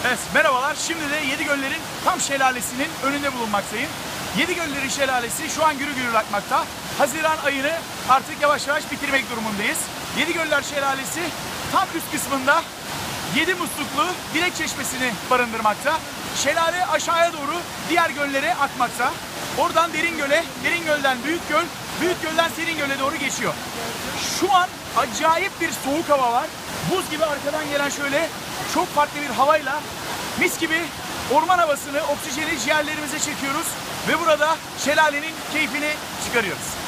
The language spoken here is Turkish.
Evet, merhabalar. Şimdi de Yedigöller'in tam şelalesinin önünde bulunmaktayım. Yedigöller'in şelalesi şu an gürül gürül akmakta. Haziran ayını artık yavaş yavaş bitirmek durumundayız. Yedigöller Şelalesi tam üst kısmında 7 musluklu direk çeşmesini barındırmakta. Şelale aşağıya doğru diğer göllere akmakta. Oradan Deringöl'e, Deringöl'den Büyükgöl, Büyükgöl'den Seringöl'e doğru geçiyor. Şu an acayip bir soğuk hava var. Buz gibi arkadan gelen şöyle çok farklı bir havayla mis gibi orman havasını, oksijeni ciğerlerimize çekiyoruz ve burada şelalenin keyfini çıkarıyoruz.